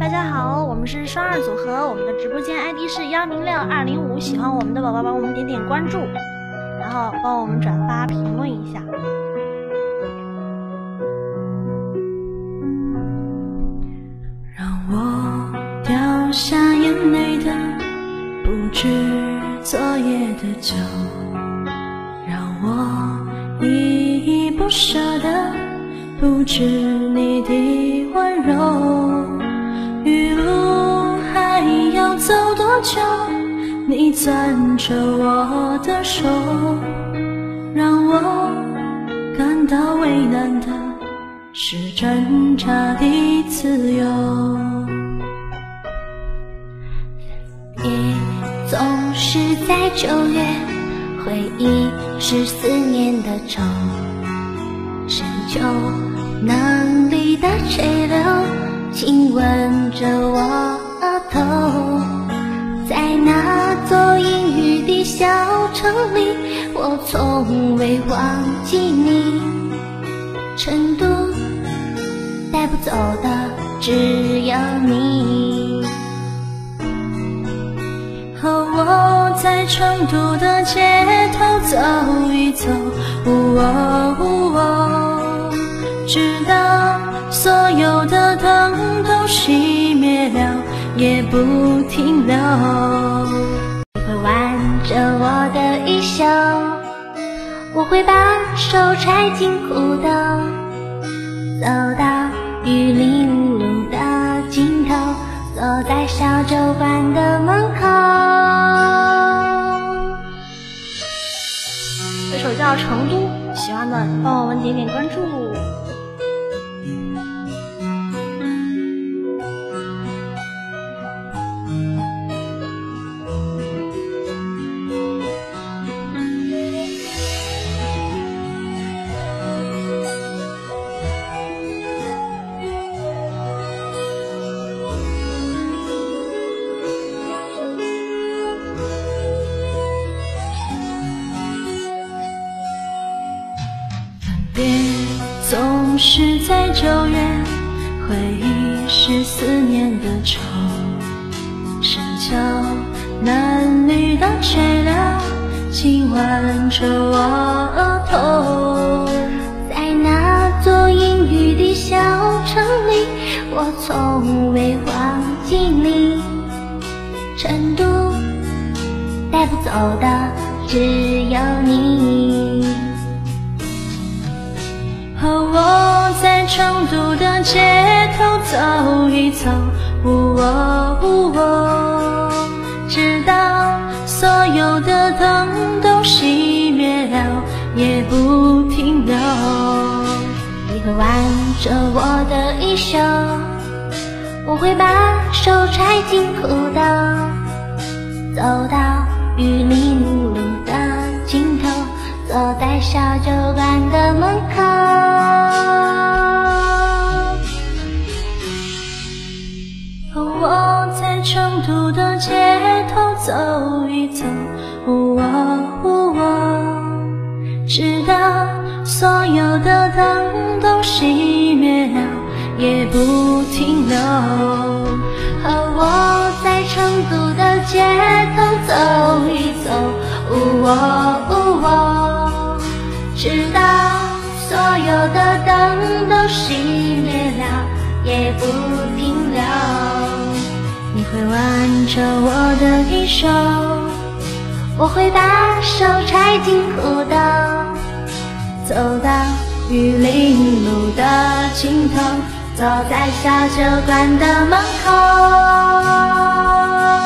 大家好，我们是双二组合，我们的直播间 ID 是106205，喜欢我们的宝宝帮我们点点关注，然后帮我们转发评论一下。 让我掉下眼泪的不止昨夜的酒，让我依依不舍的不止你的温柔。余路还要走多久？你攥着我的手，让我感到为难的是挣扎的自由。 也总是在9月，回忆是思念的愁，深秋嫩绿的垂柳亲吻着我额头，在那座阴雨的小城里，我从未忘记你。成都带不走的只有你。 和我在成都的街头走一走，直到所有的灯都熄灭了，也不停留。 你会挽着我的衣袖，我会把手揣进裤兜，走到玉林路的尽头，坐在小酒馆的门口。 这首叫《成都》，喜欢的帮我们点点关注。 别总是在9月，回忆是思念的愁，深秋嫩绿的垂柳亲吻着我额头， 在那座阴雨的小城里，我从未忘记你。成都带不走的只有你。 和我在成都的街头走一走，直到所有的灯都熄灭了，也不停留。 你会挽着我的衣袖，我会把手揣进裤兜，走到玉林路的尽头，坐在小酒馆的门口。 和我在成都的街头走一走，直到所有的灯都熄灭了，也不停留。 和我在成都的街头走一走，直到所有的灯都熄灭了，也不停留。 你会挽着我的衣袖， 我会把手揣进裤兜， 走到玉林路的尽头，坐在小酒馆的门口。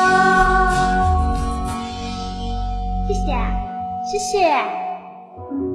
谢谢，谢谢。